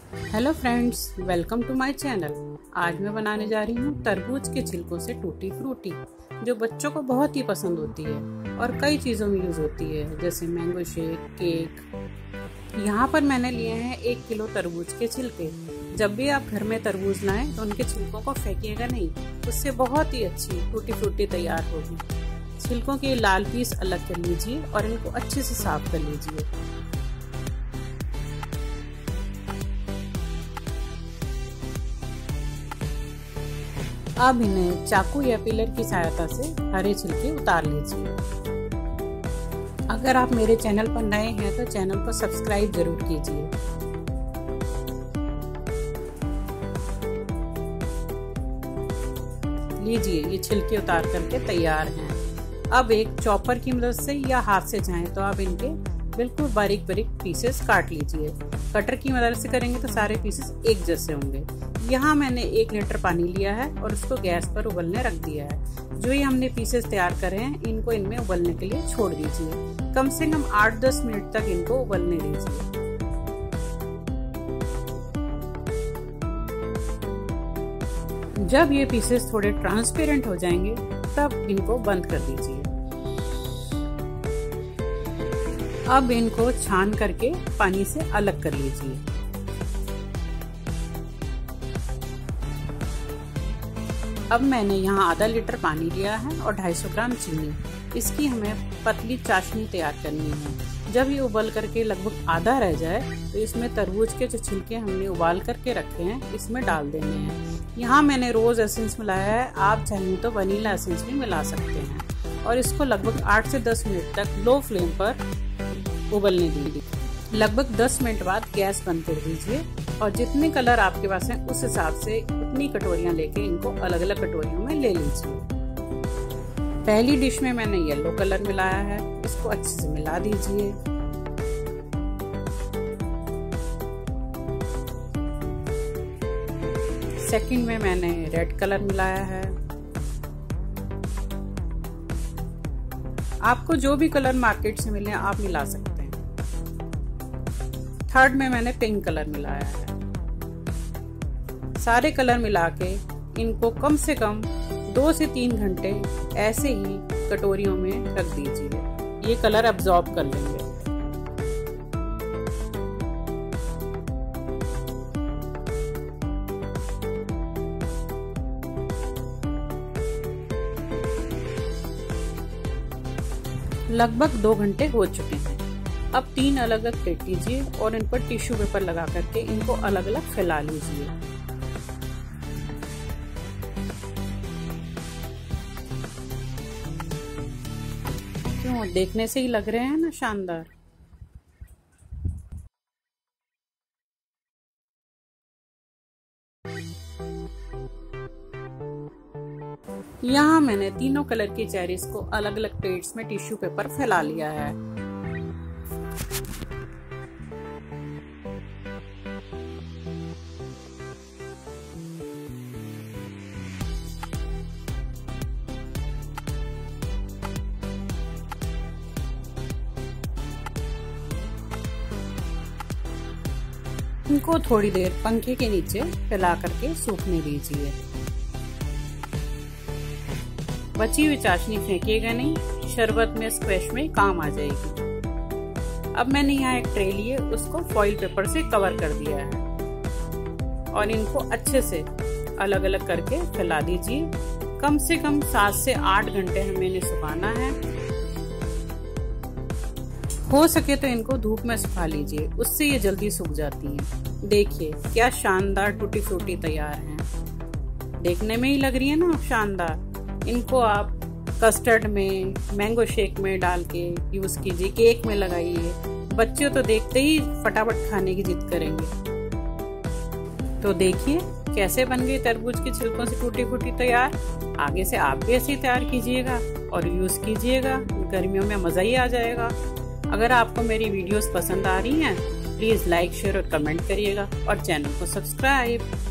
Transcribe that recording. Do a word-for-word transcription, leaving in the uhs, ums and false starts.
Hello friends, welcome to my channel. आज मैं बनाने जा रही हूँ तरबूज के छिलकों से टूटी फ्रूटी, जो बच्चों को बहुत ही पसंद होती है और कई चीज़ों में यूज़ होती है, जैसे मैंगो शेक, केक। यहाँ पर मैंने लिए हैं एक किलो तरबूज के छिलके। जब भी आप घर में तरबूज लाएं तो उनके छिलकों को फेंकिएगा नहीं, उससे बहुत ही अच्छी टूटी फ्रूटी तैयार होगी। छिलकों के लाल पीस अलग कर लीजिए और इनको अच्छे से साफ कर लीजिए। अब इन्हें चाकू या पिलर की सहायता से हरे छिलके उतार लीजिए। अगर आप मेरे चैनल पर नए हैं तो चैनल को सब्सक्राइब जरूर कीजिए। लीजिए, ये छिलके उतार करके तैयार हैं। अब एक चॉपर की मदद से या हाथ से चाहें तो आप इनके बिल्कुल बारीक बारीक पीसेस काट लीजिए। कटर की मदद से करेंगे तो सारे पीसेस एक जैसे होंगे। यहाँ मैंने एक लीटर पानी लिया है और उसको गैस पर उबलने रख दिया है। जो ये हमने पीसेस तैयार करे हैं, इनको इनमें उबलने के लिए छोड़ दीजिए। कम से कम आठ दस मिनट तक इनको उबलने दीजिए। जब ये पीसेस थोड़े ट्रांसपेरेंट हो जाएंगे तब इनको बंद कर दीजिए। अब इनको छान करके पानी से अलग कर लीजिए। अब मैंने यहाँ आधा लीटर पानी लिया है और दो सौ पचास ग्राम चीनी। इसकी हमें पतली चाशनी तैयार करनी है। जब ये उबल करके लगभग आधा रह जाए तो इसमें तरबूज के जो छिलके हमने उबाल करके रखे हैं इसमें डाल देने हैं। यहाँ मैंने रोज एसेंस मिलाया है, आप चाहें तो वनीला एसेंस भी मिला सकते हैं। और इसको लगभग आठ से दस मिनट तक लो फ्लेम पर उबलने दीजिए। लगभग दस मिनट बाद गैस बंद कर दीजिए और जितने कलर आपके पास हैं उस हिसाब से उतनी कटोरियां लेके इनको अलग अलग कटोरियों में ले लीजिए। पहली डिश में मैंने येलो कलर मिलाया है, इसको अच्छे से मिला दीजिए। सेकंड में मैंने रेड कलर मिलाया है। आपको जो भी कलर मार्केट से मिले आप मिला सकते हैं। थर्ड में मैंने पिंक कलर मिलाया है। सारे कलर मिला के इनको कम से कम दो से तीन घंटे ऐसे ही कटोरियों में रख दीजिए। ये कलर अब्सॉर्ब कर लेंगे। लगभग दो घंटे हो चुके हैं। अब तीन अलग अलग प्लेट लीजिए और इन पर टिश्यू पेपर लगा करके इनको अलग अलग फैला लीजिए। क्यों, देखने से ही लग रहे हैं ना शानदार। यहाँ मैंने तीनों कलर की चेरीज को अलग अलग प्लेट्स में टिश्यू पेपर फैला लिया है। इनको थोड़ी देर पंखे के नीचे फैला करके सूखने दीजिए। बची हुई चाशनी फेंकिएगा नहीं, शरबत में स्क्वैश में काम आ जाएगी। अब मैंने यहाँ एक ट्रे लिए, उसको फॉइल पेपर से कवर कर दिया है और इनको अच्छे से अलग अलग करके फैला दीजिए। कम से कम सात से आठ घंटे हमें इन्हें सुखाना है। हो सके तो इनको धूप में सुखा लीजिए, उससे ये जल्दी सूख जाती हैं। देखिए क्या शानदार टूटी फ्रूटी तैयार हैं। देखने में ही लग रही है ना शानदार। इनको आप कस्टर्ड में, मैंगो शेक में डाल के यूज कीजिए, केक में लगाइए। बच्चे तो देखते ही फटाफट खाने की जिद करेंगे। तो देखिए कैसे बन गई तरबूज के छिलकों से टूटी फ्रूटी तैयार। आगे से आप भी ऐसे ही तैयार कीजिएगा और यूज कीजिएगा। गर्मियों में मजा ही आ जाएगा। अगर आपको मेरी वीडियोस पसंद आ रही हैं, प्लीज लाइक, शेयर और कमेंट करिएगा और चैनल को सब्सक्राइब।